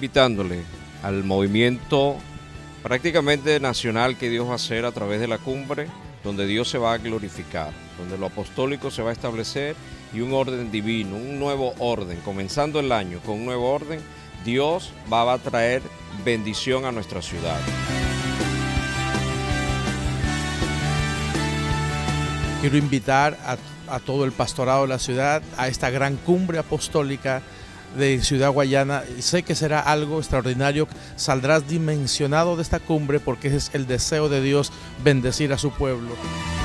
invitándole al movimiento prácticamente nacional que Dios va a hacer a través de la cumbre, donde Dios se va a glorificar, donde lo apostólico se va a establecer y un orden divino, un nuevo orden, comenzando el año con un nuevo orden. Dios va a traer bendición a nuestra ciudad. Quiero invitar a todo el pastorado de la ciudad a esta gran cumbre apostólica de Ciudad Guayana. Sé que será algo extraordinario. Saldrás dimensionado de esta cumbre porque es el deseo de Dios bendecir a su pueblo.